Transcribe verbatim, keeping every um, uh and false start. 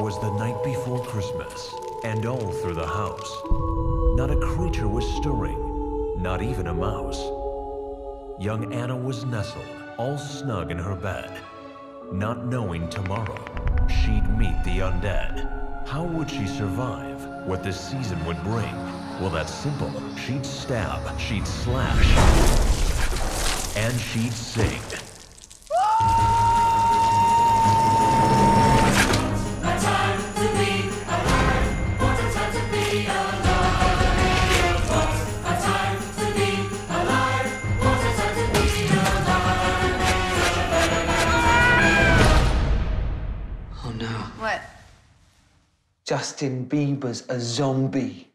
'Twas the night before Christmas, and all through the house, not a creature was stirring, not even a mouse. Young Anna was nestled, all snug in her bed, not knowing tomorrow she'd meet the undead. How would she survive what this season would bring? Well, that's simple. She'd stab, she'd slash, and she'd sing. Justin Bieber's a zombie.